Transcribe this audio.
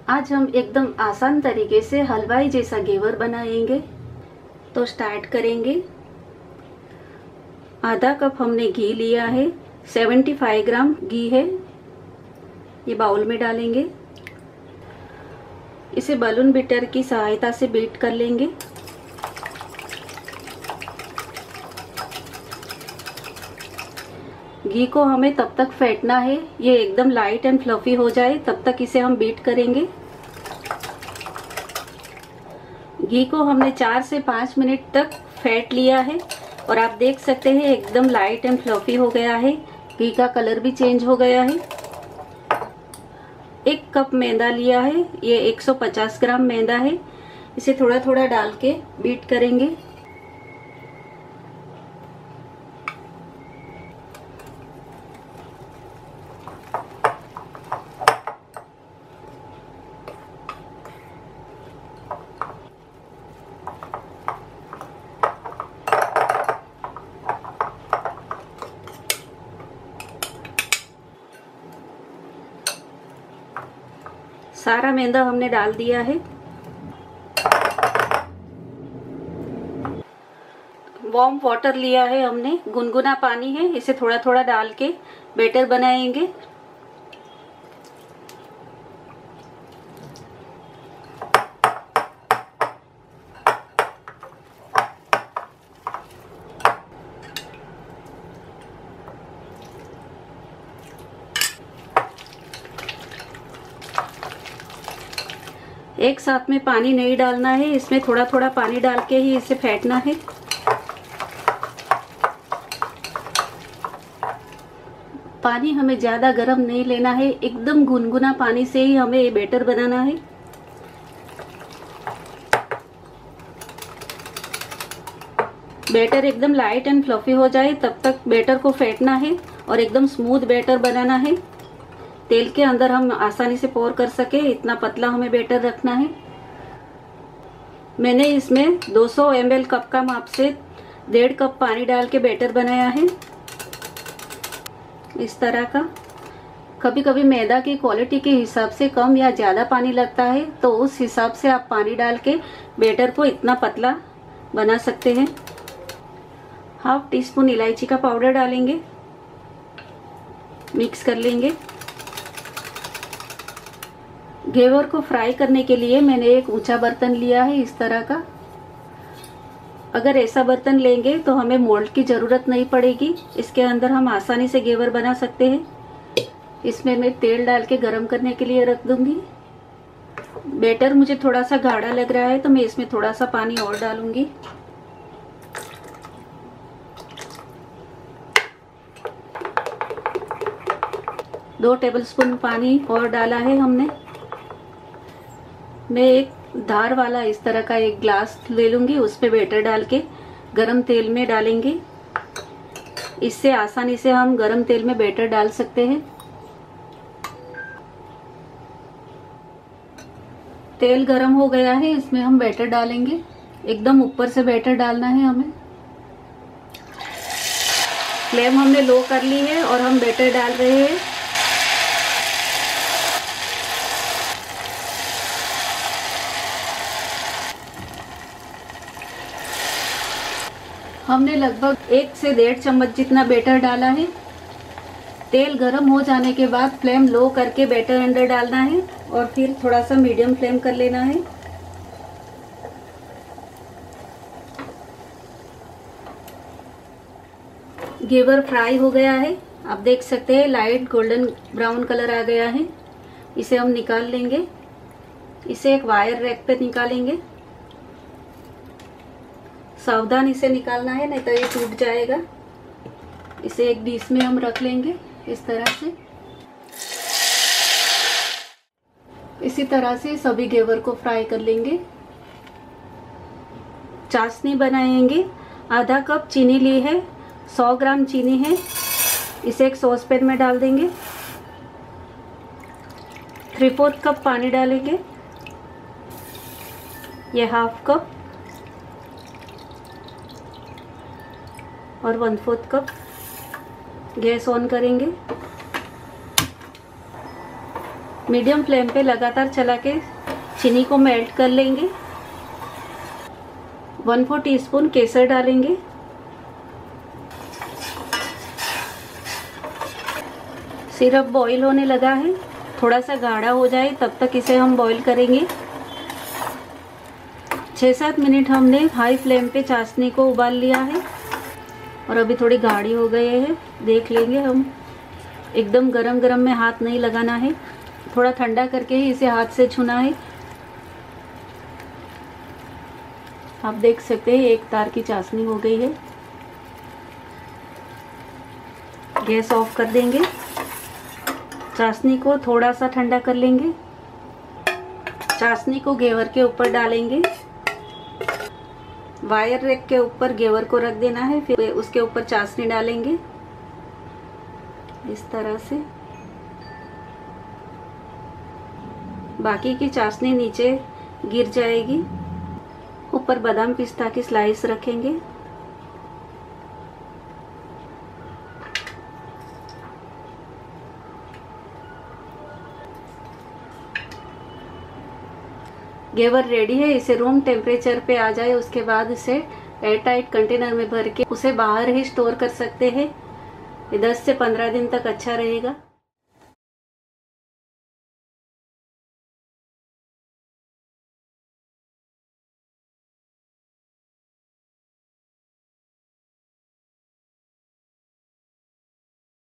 आज हम एकदम आसान तरीके से हलवाई जैसा घेवर बनाएंगे। तो स्टार्ट करेंगे। आधा कप हमने घी लिया है, 75 ग्राम घी है, ये बाउल में डालेंगे। इसे बलून बीटर की सहायता से बीट कर लेंगे। घी को हमें तब तक फेंटना है ये एकदम लाइट एंड फ्लफी हो जाए, तब तक इसे हम बीट करेंगे। घी को हमने 4 से 5 मिनट तक फेंट लिया है और आप देख सकते हैं एकदम लाइट एंड फ्लफी हो गया है। घी का कलर भी चेंज हो गया है। 1 कप मैदा लिया है, ये 150 ग्राम मैदा है। इसे थोड़ा थोड़ा डाल के बीट करेंगे। सारा मैदा हमने डाल दिया है। वार्म वाटर लिया है हमने, गुनगुना पानी है, इसे थोड़ा थोड़ा डाल के बैटर बनाएंगे। एक साथ में पानी नहीं डालना है, इसमें थोड़ा थोड़ा पानी डाल के ही इसे फेंटना है। पानी हमें ज्यादा गर्म नहीं लेना है, एकदम गुनगुना पानी से ही हमें ये बैटर बनाना है। बैटर एकदम लाइट एंड फ्लफी हो जाए तब तक बैटर को फेंटना है और एकदम स्मूथ बैटर बनाना है। तेल के अंदर हम आसानी से पोर कर सके इतना पतला हमें बैटर रखना है। मैंने इसमें 200 ml कप का माप से 1.5 कप पानी डाल के बैटर बनाया है, इस तरह का। कभी कभी मैदा की क्वालिटी के हिसाब से कम या ज्यादा पानी लगता है, तो उस हिसाब से आप पानी डाल के बैटर को इतना पतला बना सकते हैं। 1/2 टीस्पून इलायची का पाउडर डालेंगे, मिक्स कर लेंगे। घेवर को फ्राई करने के लिए मैंने एक ऊंचा बर्तन लिया है, इस तरह का। अगर ऐसा बर्तन लेंगे तो हमें मोल्ड की जरूरत नहीं पड़ेगी, इसके अंदर हम आसानी से घेवर बना सकते हैं। इसमें मैं तेल डाल के गरम करने के लिए रख दूंगी। बैटर मुझे थोड़ा सा गाढ़ा लग रहा है तो मैं इसमें थोड़ा सा पानी और डालूंगी। दो टेबलस्पून पानी और डाला है हमने। मैं एक धार वाला इस तरह का एक ग्लास ले लूंगी, उस पे बैटर डाल के गरम तेल में डालेंगे। इससे आसानी से हम गरम तेल में बैटर डाल सकते हैं। तेल गरम हो गया है, इसमें हम बैटर डालेंगे। एकदम ऊपर से बैटर डालना है हमें। फ्लेम हमने लो कर ली है और हम बैटर डाल रहे हैं। हमने लगभग 1 से 1.5 चम्मच जितना बैटर डाला है। तेल गरम हो जाने के बाद फ्लेम लो करके बैटर अंदर डालना है और फिर थोड़ा सा मीडियम फ्लेम कर लेना है। घेवर फ्राई हो गया है, आप देख सकते हैं लाइट गोल्डन ब्राउन कलर आ गया है। इसे हम निकाल लेंगे। इसे एक वायर रैक पे निकालेंगे। सावधान इसे निकालना है, नहीं तो ये टूट जाएगा। इसे एक डिश में हम रख लेंगे इस तरह से। इसी तरह से सभी घेवर को फ्राई कर लेंगे। चाशनी बनाएंगे। आधा कप चीनी ली है, 100 ग्राम चीनी है। इसे एक सॉस पैन में डाल देंगे। 3/4 कप पानी डालेंगे, ये 1/2 कप और 1/4 कप। गैस ऑन करेंगे। मीडियम फ्लेम पे लगातार चला के चीनी को मेल्ट कर लेंगे। 1/4 टीस्पून केसर डालेंगे। सिरप बॉईल होने लगा है, थोड़ा सा गाढ़ा हो जाए तब तक इसे हम बॉईल करेंगे। 6-7 मिनट हमने हाई फ्लेम पे चाशनी को उबाल लिया है और अभी थोड़ी गाढ़ी हो गई है। देख लेंगे हम। एकदम गरम गरम में हाथ नहीं लगाना है, थोड़ा ठंडा करके ही इसे हाथ से छूना है। आप देख सकते हैं एक तार की चाशनी हो गई है। गैस ऑफ कर देंगे। चाशनी को थोड़ा सा ठंडा कर लेंगे। चाशनी को घेवर के ऊपर डालेंगे। वायर रैक के ऊपर घेवर को रख देना है, फिर उसके ऊपर चाशनी डालेंगे इस तरह से। बाकी की चाशनी नीचे गिर जाएगी। ऊपर बादाम पिस्ता की स्लाइस रखेंगे। घेवर रेडी है। इसे रूम टेम्परेचर पे आ जाए उसके बाद इसे एयर टाइट कंटेनर में भर के उसे बाहर ही स्टोर कर सकते हैं। 10 से 15 दिन तक अच्छा रहेगा।